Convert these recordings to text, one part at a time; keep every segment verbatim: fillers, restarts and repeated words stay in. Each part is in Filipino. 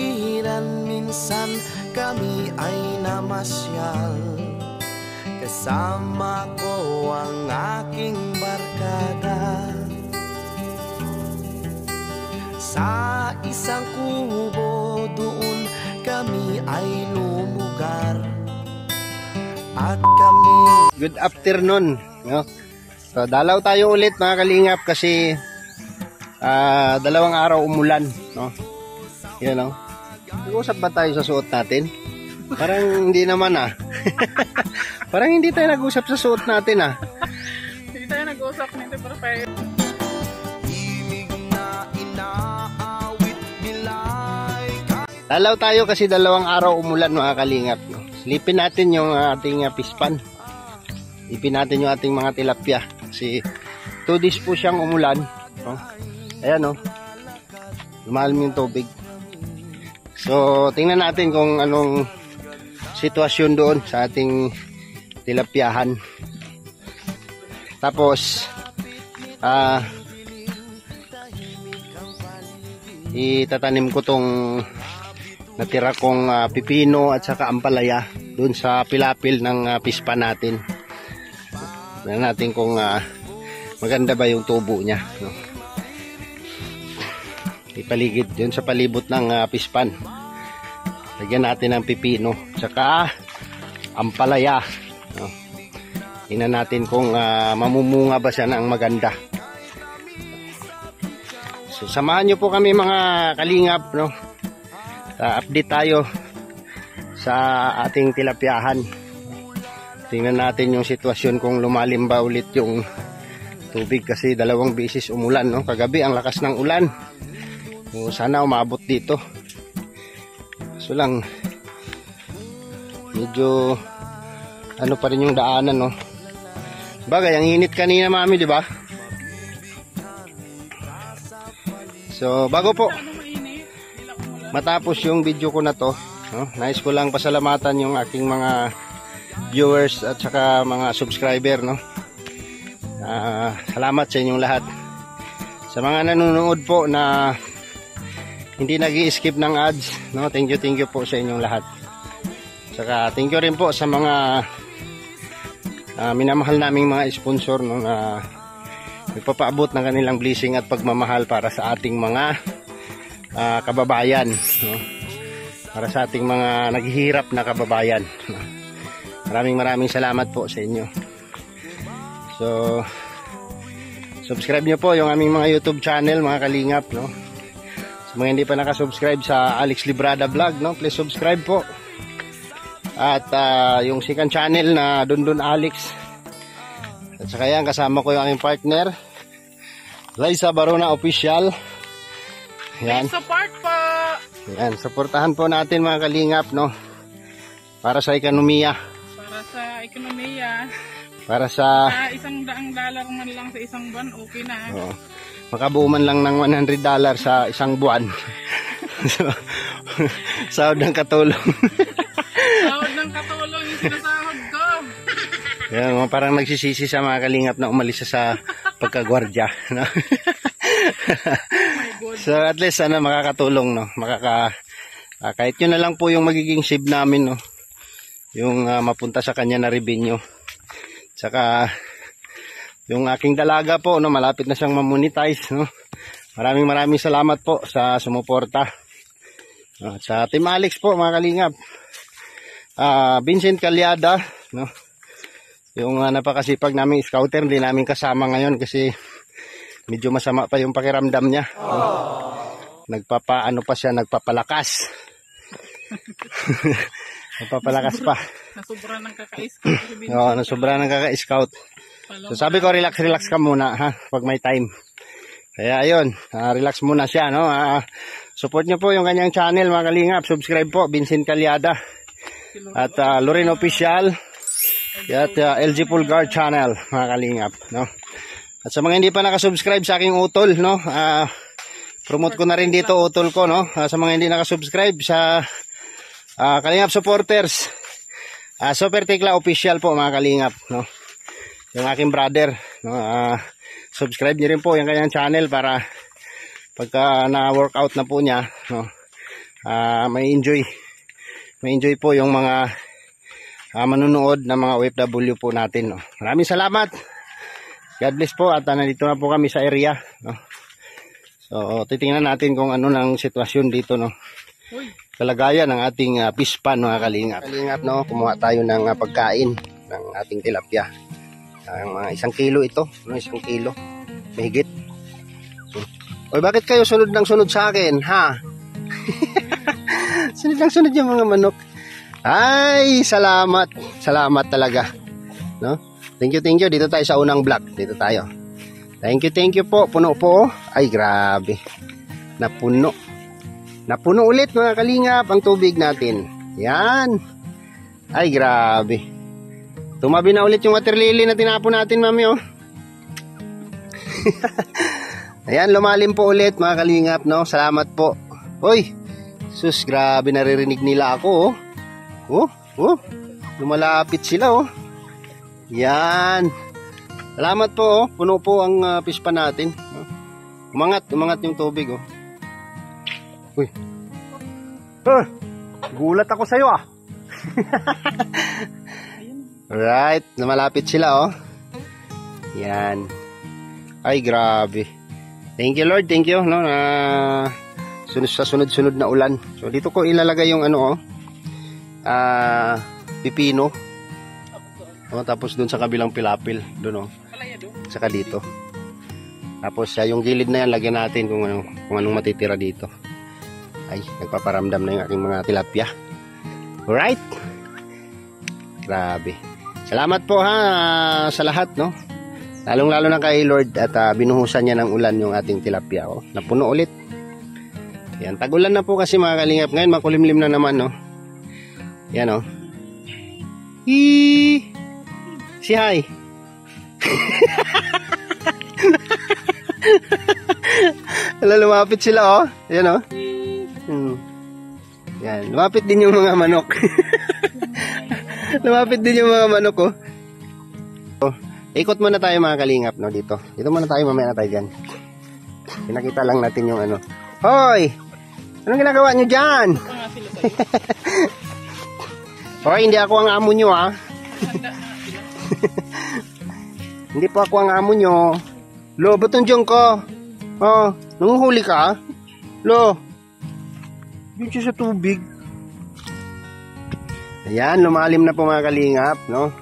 kapaligiran minsan kami ay namasyal. Kasama ko ang aking barkada. Sa isang kubo doon kami ay lumugar. At kami... Good afternoon, no? So dalaw tayo ulit mga kalingap kasi uh, dalawang araw umulan, no? Yan, no? Nag-usap ba tayo sa suot natin? Parang hindi naman ah. Parang hindi tayo nag-usap sa suot natin ah. Hindi tayo nag-usap nito para tayo. Dalaw tayo kasi dalawang araw umulan mga kalingap, no? Silipin natin yung ating uh, pispan. Ipin natin yung ating mga tilapia. Kasi two days po siyang umulan. No? Ayan, no? Lumalim yung tubig. So, tingnan natin kung anong sitwasyon doon sa ating tilapiahan. Tapos, ah, uh, itatanim ko tong natira kong uh, pipino at saka ampalaya doon sa pilapil ng uh, pispa natin. Tingnan natin kung uh, maganda ba yung tubo niya, no? Ipaligid doon sa palibot ng uh, pispan. Lagyan natin ng pipino saka ampalaya, no? Tingnan natin kung uh, mamumunga ba siya ng maganda. So samahan nyo po kami mga kalingap, no? Uh, update tayo sa ating tilapiahan. Tingnan natin yung sitwasyon kung lumalim ba ulit yung tubig kasi dalawang beses umulan, no? Kagabi ang lakas ng ulan. So, sana umabot dito. So lang medyo ano pa rin yung daanan, no? Bagay, ang init kanina mami, di ba? So bago po matapos yung video ko na to, no, nais ko lang pasalamatan yung aking mga viewers at saka mga subscriber, no. Uh, salamat sa inyong lahat. Sa mga nanonood po na hindi nag-i-skip ng ads, no, thank you, thank you po sa inyong lahat. Saka thank you rin po sa mga uh, minamahal naming mga sponsor, no, na nagpapaabot ng kanilang blessing at pagmamahal para sa ating mga Uh, kababayan, no? Para sa ating mga naghihirap na kababayan, no? Maraming maraming salamat po sa inyo. So subscribe nyo po yung aming mga YouTube channel mga kalingap, no? Sa mga hindi pa nakasubscribe sa Alex Librada Vlog, no, please subscribe po. At uh, yung second channel na Dundun Alex. At saka yan, kasama ko yung aming partner Liza Barona Official. Yan. Support po. Yan, suportahan po natin mga kalingap, no. Para sa ekonomiya. Para sa ekonomiya. Para sa uh, isang daang dollar man lang sa isang buwan, okay na. Oh, makabuo man lang ng one hundred dollars sa isang buwan. So, sahod ng katulong. Sahod ng katulong yung sinasahod ko. Yan, parang nagsisisi sa mga kalingap na umalis sa pagkagwardya, no? So at least sana makakatulong, no, makaka uh, kahit yun na lang po yung magiging save namin, no, yung uh, mapunta sa kanya na revenue. Saka yung aking dalaga po, no, malapit na siyang mamonetize, no. Maraming maraming salamat po sa sumuporta, uh, sa Team Alex po mga kalingap. uh, Vincent Calyada, no, yung uh, napakasipag naming scouter, hindi namin kasama ngayon kasi medyo masama pa yung pakiramdam niya. Oh. Nagpapaano pa siya, nagpapalakas. Nagpapalakas pa. Nasobra ng kaka-scout. Oo, nasobra ng kaka-scout. So sabi ko, relax, relax ka muna, ha, pag may time. Kaya ayun, uh, relax muna siya, no. Uh, support niyo po yung kanyang channel mga kalingap. Subscribe po, Vincent Calyada. At uh, Loren Official. At uh, L G Pulgar channel mga kalingap, no. At sa mga hindi pa nakasubscribe sa aking utol, no, uh, promote ko na rin dito utol ko, no. Uh, sa mga hindi nakasubscribe sa uh, Kalingap supporters, uh, Super Tekla Official po mga kalingap, no. Yung aking brother, no, uh, subscribe niyo rin po yung kanyang channel para pagka na-workout na po niya, no, uh, may enjoy may enjoy po yung mga uh, manunood na mga O F W po natin, no? Maraming salamat, God bless po, at uh, nandito na po kami sa area, no? So titingnan natin kung ano ng sitwasyon dito, no? Kalagayan ng ating uh, fish pan, mga kalingap. Kalingap, no? Kumuha tayo ng uh, pagkain ng ating tilapia. Ang mga uh, isang kilo ito, no? Isang kilo. Mahigit. Oy, bakit kayo sunod ng sunod sa akin, ha? Sunod ng sunod yung mga manok. Ay, salamat. Salamat talaga. No? Thank you, thank you. Dito tayo sa unang vlog. Dito tayo. Thank you, thank you po. Puno po. Ay, grabe. Napuno. Napuno ulit, mga kalingap, ang tubig natin. Yan. Ay, grabe. Tumabi na ulit yung water lily na tinapon natin, mami, oh. Ayan, lumalim po ulit, mga kalingap, no? Salamat po. Uy, sus, grabe, naririnig nila ako, oh. Oh, oh. Lumalapit sila, oh. Yan. Salamat po, oh. Puno po ang uh, fish pan natin. Umangat, umangat yung tubig, oh. Uy. Ah, gulat ako sa'yo, ah. Alright, namalapit sila, oh. Yan. Ay, grabe. Thank you, Lord. Thank you, no, na sunod sa sunod-sunod na ulan. So dito ko ilalagay yung ano, oh. Ah, pipino. Oh, tapos dun sa kabilang pilapil, dun, oh. Saka dito. Tapos uh, yung gilid na yan, lagyan natin kung ano, kung anong matitira dito. Ay, nagpaparamdam na yung aking mga tilapia. Alright. Grabe. Salamat po, ha, sa lahat, no. Lalong lalo na kay Lord, at uh, binuhusan niya ng ulan yung ating tilapia, oh. Napuno ulit. Yan, tag-ulan na po kasi, mga kalingap. Ngayon makulimlim na naman, no. Yan, oh. Hee! Si hi. Hala, lumapit sila, oh. Yan, oh. Hmm. Yan, lumapit din yung mga manok. Lumapit din yung mga manok, oh. Oh, ikot muna tayo, mga kalingap, no, dito. Dito muna tayo, mamaya na tayo dyan. Pinakita lang natin yung ano. Hoy! Anong ginagawa nyo dyan? Hoy, hindi ako ang amo nyo, ah. Hindi po ako ang amo nyo. Lo, ba't nandiyan ka? Oh, nanguhuli ka? Lo, dito sa tubig. Ayan, lumalim na po, mga kalingap, no?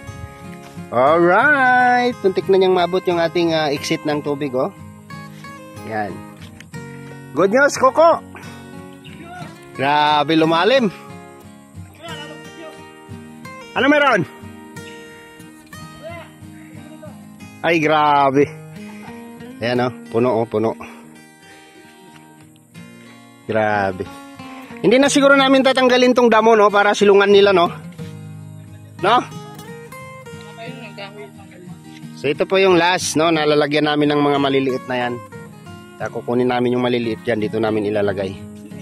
Alright, tuntik na niyang maabot yung ating uh, exit ng tubig, oh. Ayan. Good news, Coco. Grabe, lumalim. Ano meron? Ay, grabe. Ayan, oh, puno, oh, puno. Grabe. Hindi na siguro namin tatanggalin tong damo, no, para silungan nila, no? No? So ito po yung last, no, nalalagyan namin ng mga maliliit na yan. Kukunin namin yung maliliit yan, dito namin ilalagay.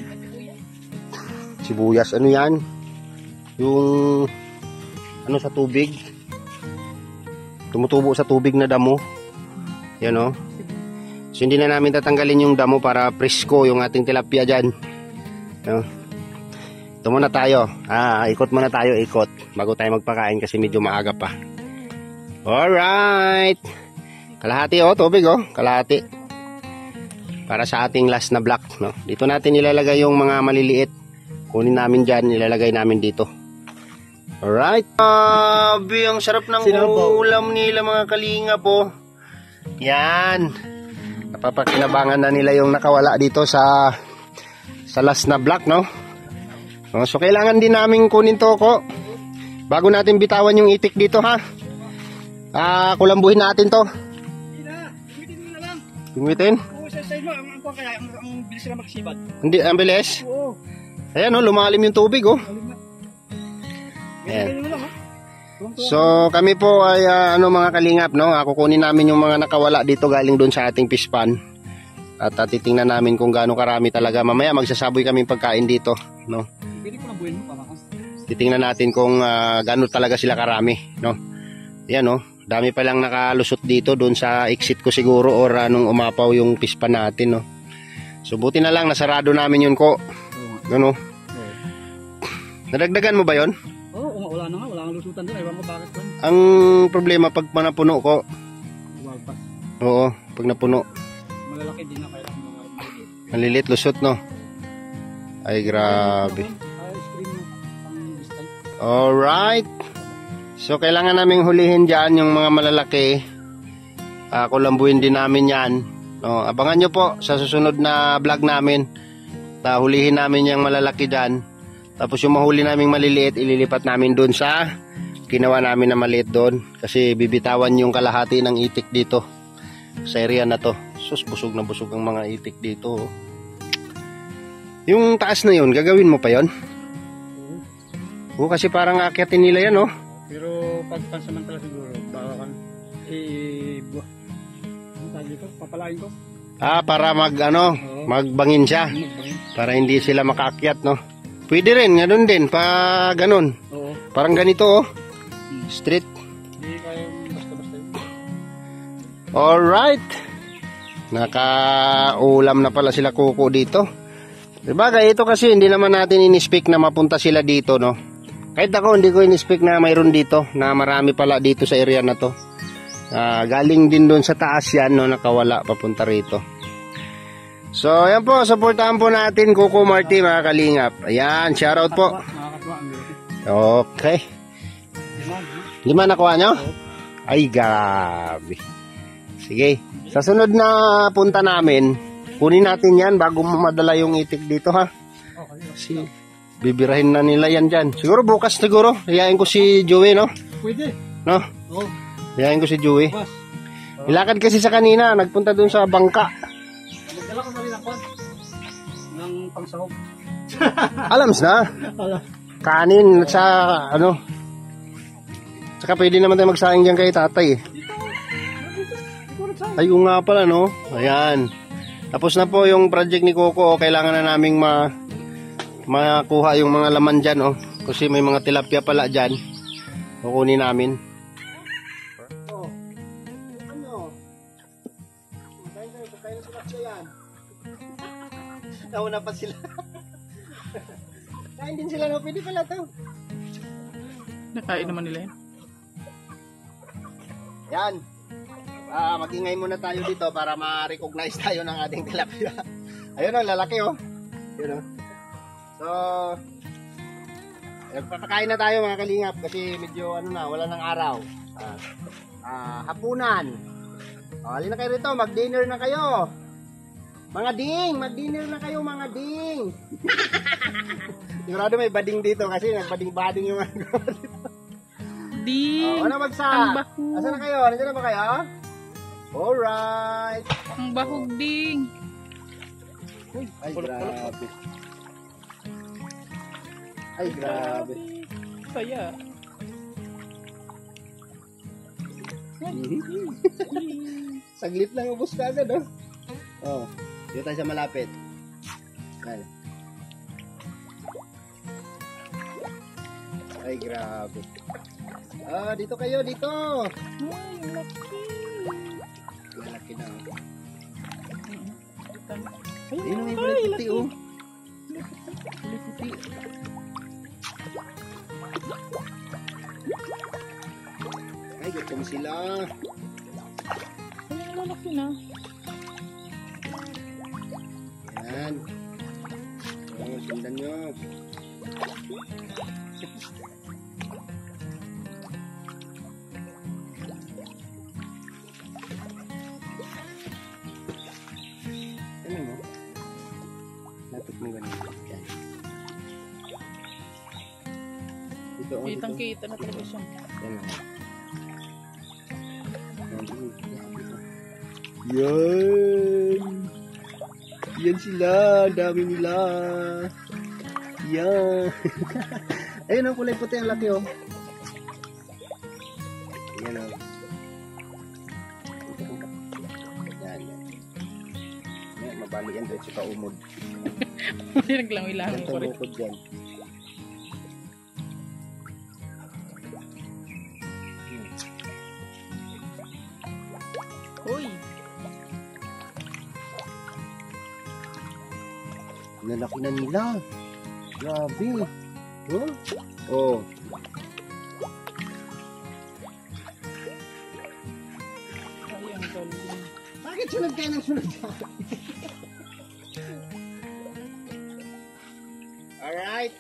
Sibuyas, ano yan? Yung ano sa tubig? Tumutubo sa tubig na damo. Yan, no? So hindi na namin tatanggalin yung damo para presko yung ating tilapia dyan. No? Ito muna tayo. Ah, ikot muna tayo, ikot. Bago tayo magpakain kasi medyo maaga pa. Alright. Kalahati, oh, tubig, oh. Kalahati. Para sa ating last na block, no? Dito natin ilalagay yung mga maliliit. Kunin namin dyan, ilalagay namin dito. Alright. Grabe, ang sarap ng ulam nila, mga kalingap, oh. Yan. Napapakinabangan na nila yung nakawala dito sa sa last na block, no? So kailangan din namin kunin to, ko. Bago natin bitawan yung itik dito, ha. Ah, kulambuhin natin to. Pingwitin? Oo, sa side mo, ang ang kaya ang bilis na magsibad. Hindi, ang bilis? Oo. Ayan, oh, lumalim yung tubig, oh. Ayan. So kami po ay uh, ano, mga kalingap, no, uh, kukunin namin yung mga nakawala dito galing doon sa ating fish pan. At uh, titingnan namin kung gaano karami talaga. Mamaya magsasaboy kami pagkain dito, no. Titingnan natin kung uh, gaano talaga sila karami, no. Ayan, no, dami pa lang nakalusot dito doon sa exit ko siguro, or anong uh, umapaw yung fish pan natin, no. So buti na lang nasarado namin yun, ko. Ano? Oo. Nadagdagan mo ba yon? Oo, oh, wala na nga. Wala kang lusutan doon. Ewan ko bakit ba. Ang problema pag napuno ko. Walpas. Oo, pag napuno. Malalaki din na kailangan mga maliliit. Malilit lusot, no? Ay, grabe. Ice cream na pang distal. Alright. So, kailangan naming hulihin dyan yung mga malalaki. Uh, kulambuin din namin yan. No, abangan nyo po sa susunod na vlog namin. Ta, hulihin namin yung malalaki dyan. Tapos yung mahuli naming maliliit, ililipat namin doon sa ginawa namin na maliit doon. Kasi bibitawan yung kalahati ng itik dito. Sa area na to. Sus, busog na busog ang mga itik dito. Yung taas na yun, gagawin mo pa yon? Oo, kasi parang akyatin nila yan, oh. Pero pag pansamantala siguro, baka kan eh buwan. Ano tawag dito? Papalain ko. Ah, para mag ano, Oo. magbangin siya. Magbangin. Para hindi sila makaakyat, no. Pwede rin, ganun din, pa ganun. Oo. Parang ganito, oh. Straight. Hindi kayo basta-basta yun. Alright. Naka-ulam na pala sila kuko dito. Sabagay, ito kasi hindi naman natin in-speak na mapunta sila dito, no. Kahit ako, hindi ko in-speak na mayroon dito, na marami pala dito sa area na to. Uh, galing din doon sa taas yan, no, nakawala papunta rito. So, ayan po, supportahan po natin Kuko Marty, mga kalingap. Ayan, shoutout po. Nakakatuwa ang laki. Okay. Lima nakuha nyo? Ay, grabe. Sige, sa sunod na punta namin, kunin natin yan bago madala yung itik dito, ha? Okay. Si, bibirahin na nila yan dyan. Siguro bukas siguro, hiyain ko si Joey, no? Pwede. No? Oo. Hiyain ko si Joey. Bukas. Ilakad kasi sa kanina, nagpunta dun sa bangka. Nagdala ko na rin ako ng pangsahog. Alams na. Kanin sa ano. Saka pwede naman tayo magsayang dyan kay tatay eh. Ayun nga pala, no? Ayan. Tapos na po yung project ni Coco. Kailangan na naming ma makuha yung mga laman dyan, oh. Kasi may mga tilapia pala dyan. Kukunin namin. Oh. Ano? Kain kayo, kain ng tilapia yan. Nauna pa sila. Kain din sila, no? Pwede pala to. Nakain naman nila yan. Yan. Ah, mag-ingay muna tayo dito para ma-recognize tayo ng ating tilapia. Ayun oh, lalaki oh. Ayun oh. So, nagpapakain na tayo mga kalingap kasi medyo ano na, wala ng araw. Ah, ah hapunan. Oh, halina kayo rito, mag-dinner na kayo. Mga ding, mag-dinner na kayo mga ding. Sigurado may bading dito kasi nagbading-bading yung mga dito. Ding! Oh, ano magsa? Ang bahog. Asan na kayo? Nandiyan na ba kayo? Alright. Ang bahog ding! Uy, ay grabe. Ay grabe. Saya. Saglit lang ubos ka agad, oh. Oh, dito tayo sa malapit. Ay. Ay grabe. Ah, dito kayo, dito. Ay, laki. Malaki na. Oh. Ay, Ayun, may ay, kulay puti, laki. oh. Kulay puti. Ay, gutom sila. Ay, ang laki na. Yan. Oh, sundan nyo. Ano mo? Lapit mo ganun. Yan. Dito, oh, dito. Kitang kita na talaga siya. Yan o. Yan. Yan sila. Dami nila. Yan. Ayun ang kulay puti. Ang laki oh. Yan o. Yan, yan. Yan, mabali yan dahil sa kaumod. Hindi naglangoy-langoy Yan ko rin. tumukod dyan. Uy! Lalaki na nila. Grabe. Huh? Oh. Ay, ang galing. Bakit sunod kayo ng sunod? Alright.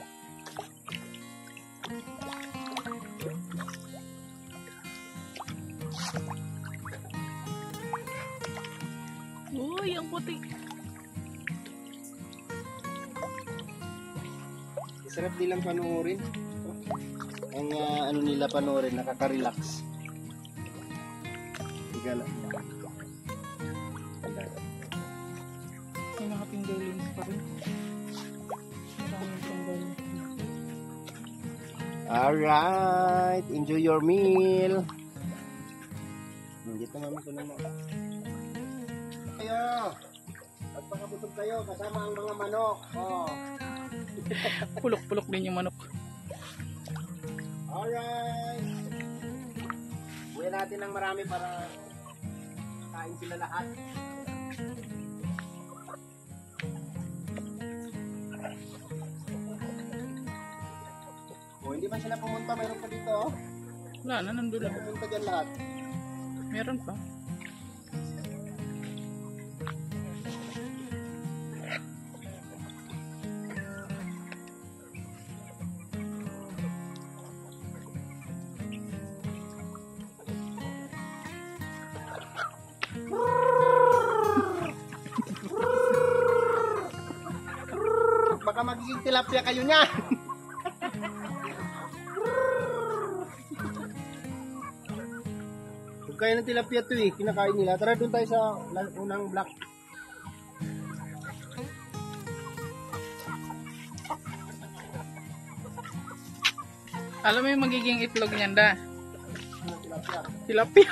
Uy, ang puti. Sarap nilang panoorin. Ang uh, ano nila panoorin, nakaka-relax. Tiga lang. May mga fingerlings pa rin. Maraming fingerlings. Alright, enjoy your meal. Hindi ko naman ko naman. Kayo, pagpakabusog kayo kasama ang mga manok. Oh. Pulok-pulok din yung manok. Alright. Buhay natin ng marami para kain sila lahat. O, hindi ba sila pumunta? Mayroon pa dito, oh. Wala na, nandun na. Pumunta dyan lahat. Meron pa. Baka magiging tilapia kayo niya. Huwag kayo ng tilapia to eh. Kinakain nila. Tara doon tayo sa unang block. Alam mo yung magiging itlog niyan, da? Tilapia. Tilapia.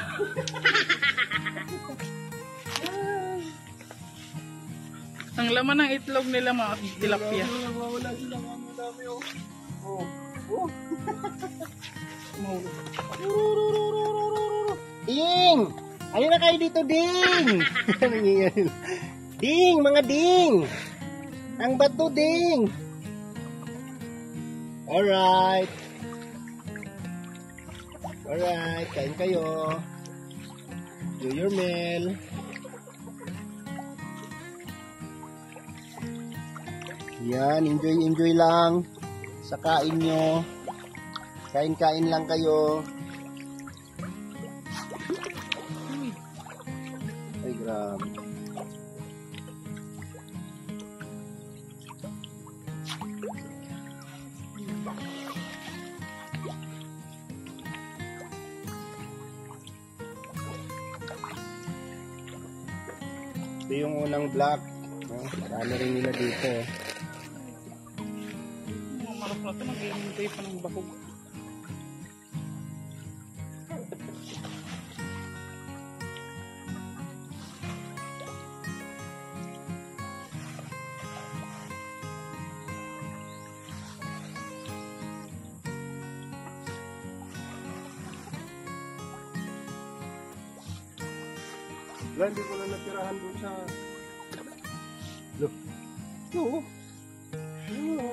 Ang laman ng itlog nila mga tilapia. Wala sila nga ang dami oh. Oh. Oh. Ding! Ayun na kayo dito, Ding! Ding! Mga Ding! Ang bato, Ding! Alright! Alright, kain kayo. Do your meal. Yan, enjoy, enjoy lang sa kain nyo. Kain-kain lang kayo. Ay, grabe. Ito yung unang vlog. Ano rin nila dito. Mga marap na ito, mag-iintay pa ng bakog. Wala, hindi ko na natirahan doon sa... Look. Oo. Oo.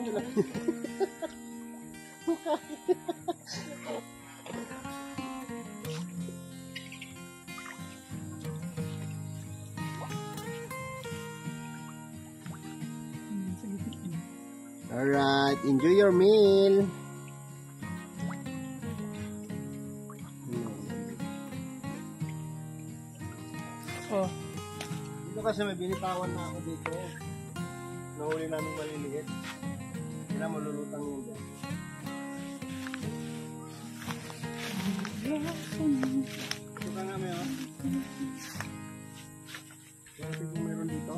Alright, enjoy your meal. Oh, Dito kasi may binitawan na ako dito. Nahuli namin maliliit. Kaya malulutang yun dyan. Ito ka nga may oh. Kaya siguro meron dito.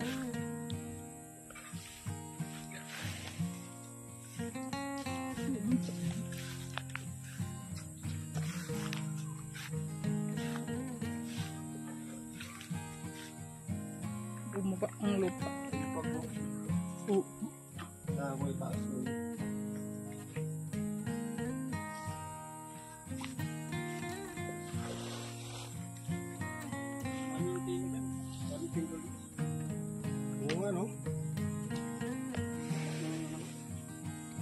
bumaba ang lupa. Pag mo. Oh, Na may taas yun. ano yung tingin dyan? Ano yung tingin dyan? Oo nga no?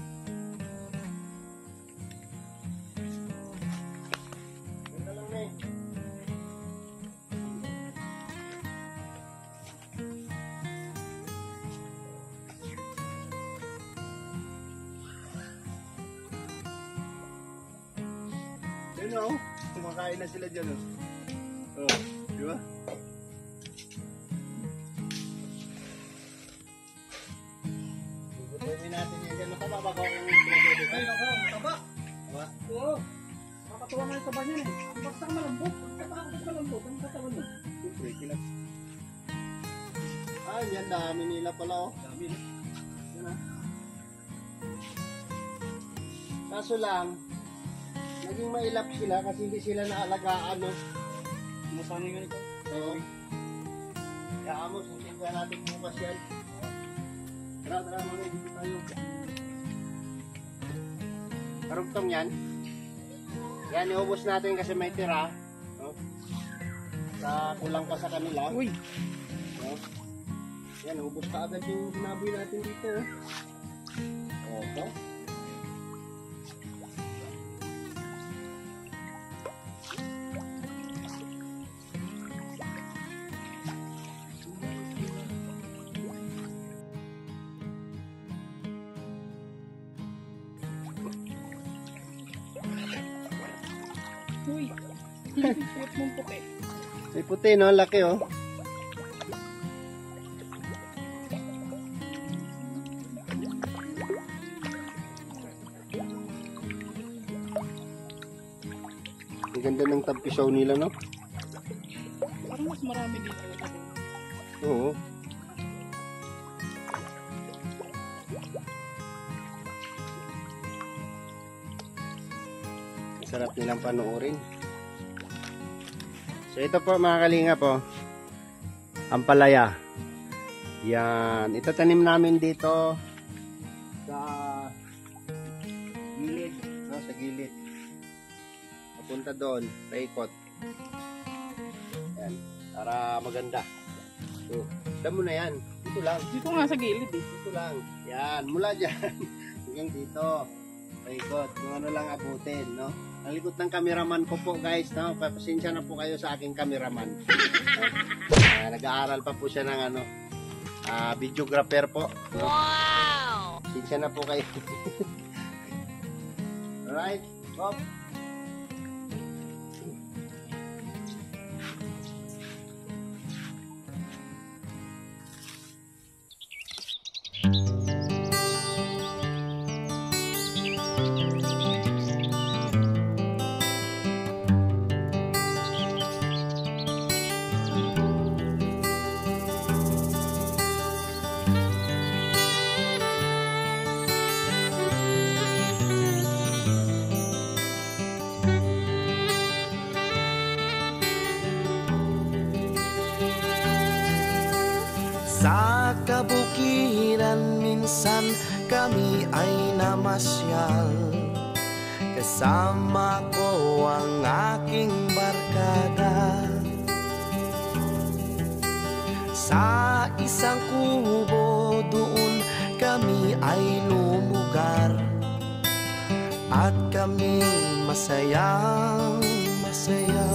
Yun o, kumakain na sila dyan o. Oh, di ba? Bubutumin natin yan dyan. Mataba ba kung pinagod ito? Ay, nako, mataba. Taba? Oo. Makatuwa nga yung taba niyan eh. Ang baksak malambot. Ang katakot malambot. Ang katawan mo. Siyempre, kilat. Ah, yan dami nila pala o. Dami na. Yan ah. Kaso lang, naging mailap sila kasi hindi sila naalagaan no. Masanay nga nito. Oo. Kaya amo, susundan natin bukas yan. Tara, tara, mga dito tayo. Karugtong yan. Yan, iubos natin kasi may tira. No? Sa kulang pa sa kanila. Uy. No? Yan, ubos ka agad yung sinaboy natin dito. Oh. Okay. Uy. Cute mong puti. May puti no, laki oh. Ang ganda ng tampisaw nila no. Parang mas marami dito. Oo. Sarap nilang panoorin. So ito po mga kalinga po, ampalaya. Yan, itatanim namin dito sa gilid, no, sa gilid. Papunta doon, paikot. Yan, para maganda. So, damo na yan. Dito lang. Dito nga sa gilid eh. Dito lang. Yan, mula dyan hanggang dito. Paikot, kung ano lang abutin, no? Ang likod ng cameraman ko po guys, no? Pasensya na po kayo sa aking cameraman. Uh, nag-aaral pa po siya ng ano, uh, videographer po. No? Wow! Pasensya na po kayo. Alright, go! Sa kabukiran minsan kami ay namasyal. Kasama ko ang aking barkada. Sa isang kubo doon kami ay lumugar. At kami masayang masaya.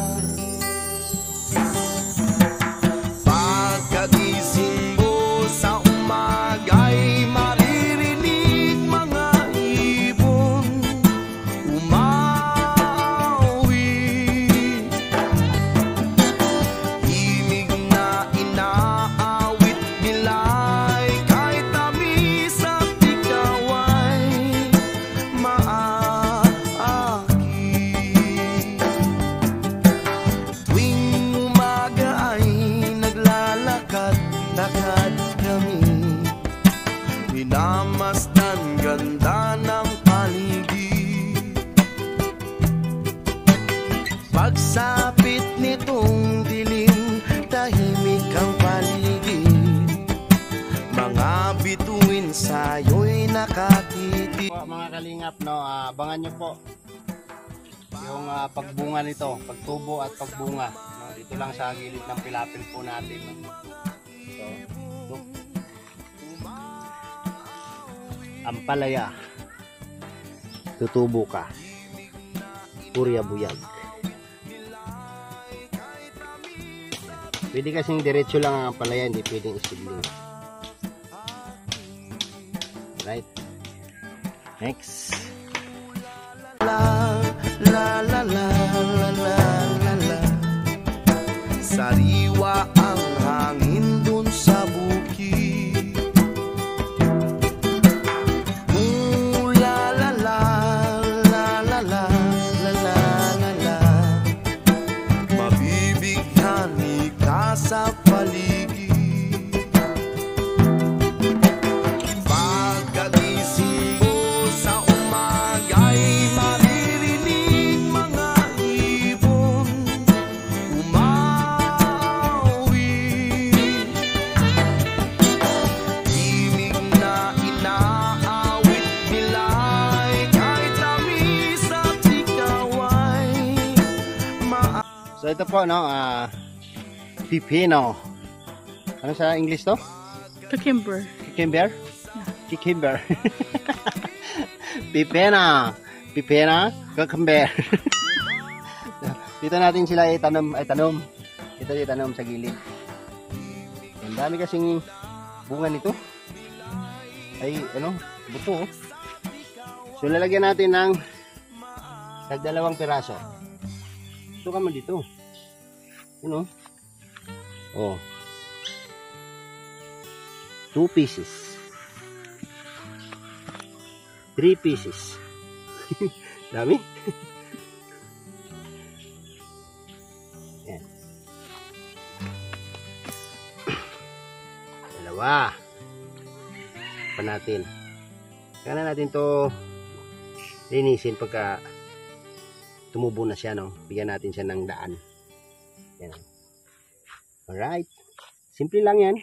Pagkagising mo sa umaga'y maririnig mga ibon umawi. Himig na inaawit nila'y kahit tamis at ikaw ay maaki. Tuwing umaga ay naglalakad-lakad kami, minamasdan ganda ng paligid. Pagsapit nitong dilim, tahimik ang paligid. Mga bituin sa'yo'y nakatitig. Po, mga kalingap, no, ah, abangan nyo po yung ah, pagbunga nito, pagtubo at pagbunga, no, dito lang sa gilid ng pilapil po natin, no. So, look. Ampalaya, tutubo ka, purya buyag. Pwede kasing diretso lang ang ampalaya, hindi pwedeng isidling. Right, next. La la la la. So ito po, no, ah, pipino. Ano sa English to? Cucumber. Cucumber? Cucumber. Pipena. Pipena. Cucumber. Dito natin sila itanom, ay tanom. Ito itanom sa gilid. Ang dami kasing bunga nito. Ay, ano, buto. So lalagyan natin ng tagdalawang piraso. Ito ka man dito. Ano? Oh. Two pieces. Three pieces. Dami. Yan. Dalawa. Pa natin. Kaya natin to linisin pagka tumubo na siya, no? Bigyan natin siya ng daan. Yan. Alright. Simple lang yan.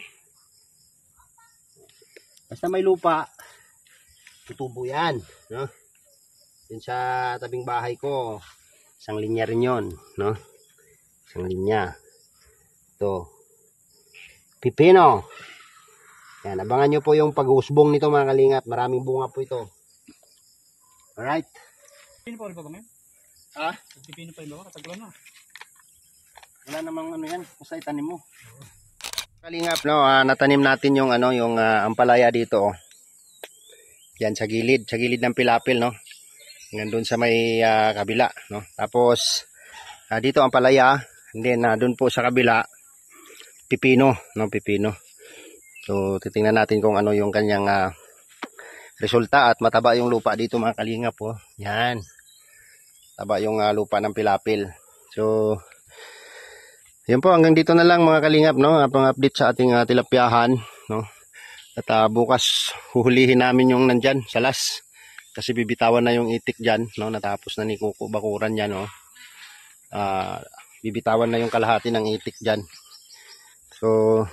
Basta may lupa, tutubo yan, no? Yun sa tabing bahay ko, isang linya rin yun, no? Isang linya. Ito. Pipino. Yan, abangan nyo po yung pag-usbong nito mga kalingap. Maraming bunga po ito. Alright. Pipino pa rin ba kami? Ha? Pipino pa rin ba? Kataglan na. Wala namang ano yan, basta itanim mo. Kalingap, no, uh, natanim natin yung ano, yung uh, ampalaya dito, oh. Yan sa gilid, sa gilid ng pilapil, no. Nandun sa may uh, kabila, no. Tapos uh, dito ampalaya, and then uh, doon po sa kabila pipino, no, pipino. So titingnan natin kung ano yung kanyang uh, resulta at mataba yung lupa dito mga kalingap, oh. Yan. Taba yung uh, lupa ng pilapil. So yan po, hanggang dito na lang mga kalingap, no, pang-update sa ating uh, tilapyahan, no. At uh, bukas huhulihin namin yung nandyan sa las kasi bibitawan na yung itik dyan, no, natapos na ni Kuko bakuran yan, no. Uh, bibitawan na yung kalahati ng itik dyan. So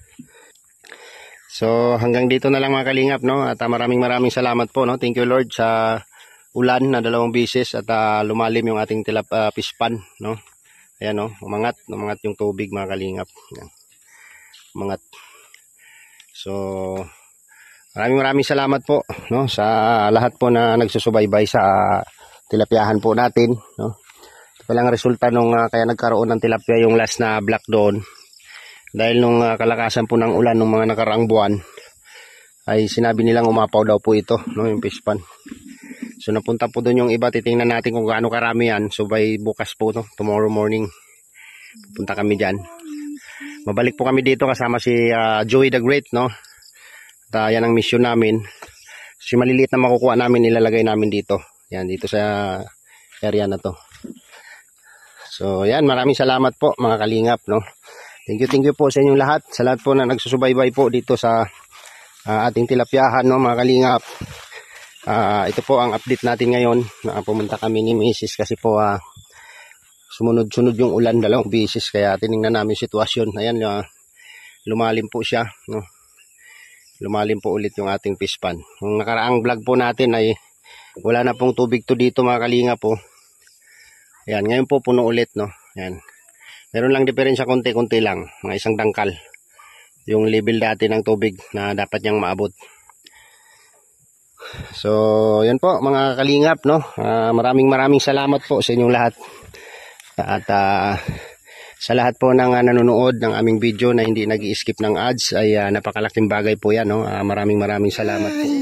So hanggang dito na lang mga kalingap, no, at uh, maraming maraming salamat po, no. Thank you Lord sa ulan na dalawang bisis at uh, lumalim yung ating tilap uh, pispan, no. Ayan, no, umangat, umangat yung tubig mga kalingap. Ayan. Umangat. So, maraming maraming salamat po, no, sa lahat po na nagsusubaybay sa tilapyahan po natin, no. Ito palang resulta nung uh, kaya nagkaroon ng tilapia yung last na black doon. Dahil nung uh, kalakasan po ng ulan nung mga nakaraang buwan, ay sinabi nilang umapaw daw po ito, no, yung pispan. So napunta po doon yung iba, titingnan natin kung gaano karami yan. So by bukas po, no, tomorrow morning, pupunta kami dyan. Mabalik po kami dito kasama si uh, Joey the Great, no. At uh, yan ang mission namin. So, si maliliit na makukuha namin, ilalagay namin dito. Yan, dito sa area na to. So yan, maraming salamat po mga kalingap, no. Thank you, thank you po sa inyong lahat. Sa lahat po na nagsusubaybay po dito sa uh, ating tilapyahan, no, mga kalingap. Uh, ito po ang update natin ngayon. Uh, pumunta kami ni Missus kasi po uh, sumunod-sunod yung ulan dalawang beses, kaya tiningnan namin sitwasyon. Ayan, uh, lumalim po siya, no? Lumalim po ulit yung ating pispan. Yung nakaraang vlog po natin ay wala na pong tubig to dito mga kalinga po. Ayan, ngayon po puno ulit, no. Ayan. Meron lang diferensya konti-konti lang, mga isang dangkal yung level dati ng tubig na dapat niyang maabot. So, yan po mga kalingap, no. Uh, maraming maraming salamat po sa inyong lahat. At uh, sa lahat po ng uh, nanonood ng aming video na hindi nag-i-skip ng ads ay uh, napakalaking bagay po yan, no. Uh, maraming maraming salamat po.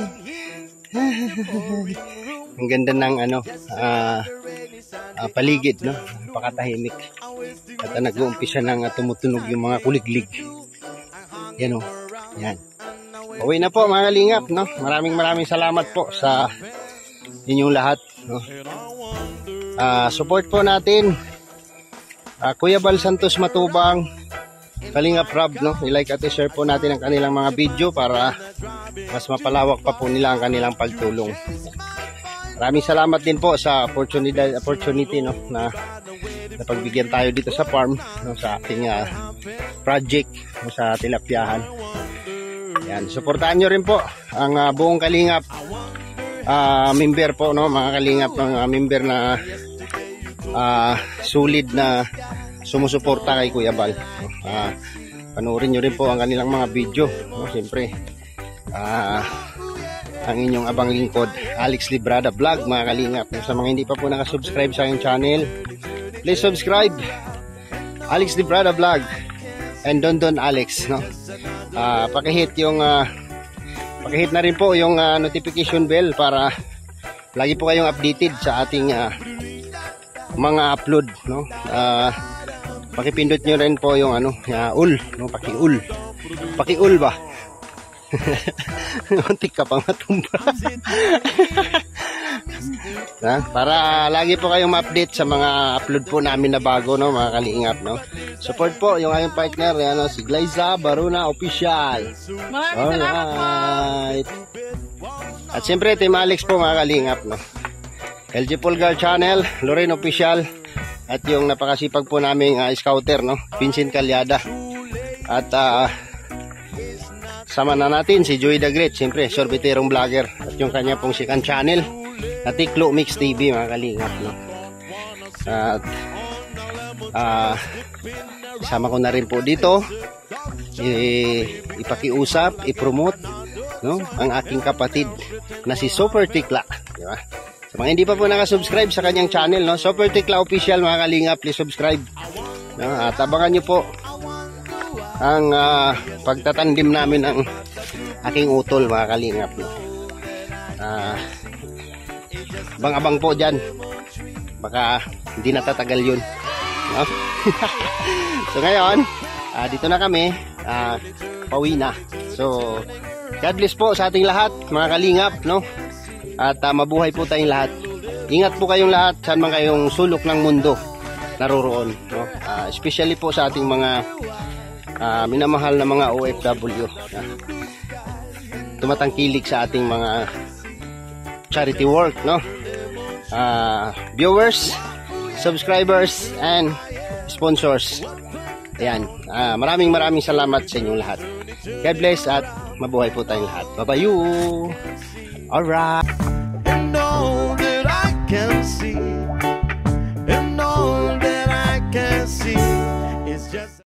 Ang ganda ng ano, uh, uh, paligid, no. Napakatahimik. At uh, nag-uumpisa nang uh, tumutunog yung mga kuliglig. Yan, no. Yan. Uwi na po mga kalingap, no. Maraming maraming salamat po sa inyong lahat, no. Uh, support po natin uh, Kuya Bal Santos Matubang, Kalingap Rob, no. I-like at i-share po natin ang kanilang mga video para mas mapalawak pa po nila ang kanilang pagtulong. Maraming salamat din po sa opportunity, opportunity no, na napagbigyan tayo dito sa farm, no, sa ating uh, project, no, sa tilapyahan. Yan, suportahan nyo rin po ang uh, buong Kalingap uh, member po, no, mga Kalingap ng uh, member na uh, sulit na sumusuporta kay Kuya Bal. Uh, panoorin nyo rin po ang kanilang mga video. No? Siyempre, uh, ang inyong abang lingkod, Alex Librada Vlog, mga kalingap. Sa mga hindi pa po nakasubscribe sa aking channel, please subscribe, Alex Librada Vlog and Don Don Alex. No? Uh, pakihit yung uh, pakihit na rin po yung uh, notification bell para lagi po kayong updated sa ating uh, mga upload, no? Uh, pakipindot nyo rin po yung ano, uh, ul, no? Paki-ul. Paki-ul ba? Muntik ka pang matumba. Na, para lagi po kayong ma-update sa mga upload po namin na bago, no, mga kalingap, no. Support po yung aking partner, ano, si Glyza Baruna Official. Maraming salamat po. At siyempre Team Alex po, mga kalingap, no. L G Pulgar Channel, Lorraine Official, at yung napakasipag po naming uh, scouter, no, Vincent Calyada. At uh, sama na natin si Joey the Great, siyempre sorbiterong vlogger, at yung kanya pong second channel na Tiklo Mix T V, mga kalingap, no. At uh, sama ko na rin po dito i ipakiusap, i-promote, no, ang aking kapatid na si Super Tikla, di ba? Sa mga hindi pa po nakasubscribe sa kanyang channel, no, Super Tikla Official, mga kalingap, please subscribe, no? At abangan nyo po ang uh, pagtatandim namin ng aking utol, mga kalingap, no. Uh, abang-abang po dyan, baka hindi natatagal yun, no? So ngayon, uh, dito na kami, uh, pauwi na. So God bless po sa ating lahat, mga kalingap, no? At uh, mabuhay po tayong lahat. Ingat po kayong lahat saan man kayong sulok ng mundo naroroon, no? Uh, especially po sa ating mga uh, minamahal na mga O F W, uh, tumatangkilik sa ating mga charity work, no? Uh, viewers, subscribers, and sponsors. Ayan, uh, maraming maraming salamat sa inyong lahat. God bless at mabuhay po tayong lahat. Bye-bye. Alright. And all that I can see, and all that I can see is just